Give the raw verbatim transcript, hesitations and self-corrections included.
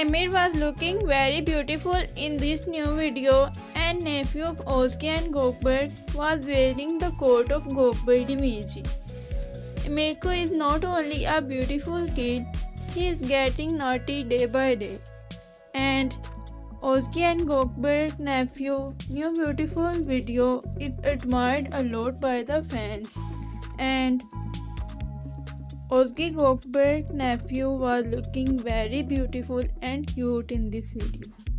Yemin was looking very beautiful in this new video, and nephew of Özge and Gökberk was wearing the coat of Gökberk demirci. Mirko is not only a beautiful kid, he is getting naughty day by day. And Özge and Gökberk Nephew New Beautiful Vedio is admired a lot by the fans. And Özge Gökberk Nephew was looking very beautiful and cute in this video.